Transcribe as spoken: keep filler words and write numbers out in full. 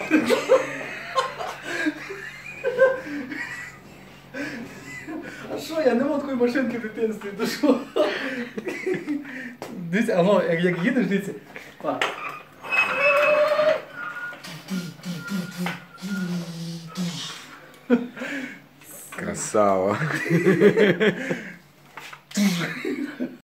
А що, я не мав такої машинки в дитинстві, то що? Дивіться, ану, як, як їдеш, дивіться. Па. Красава.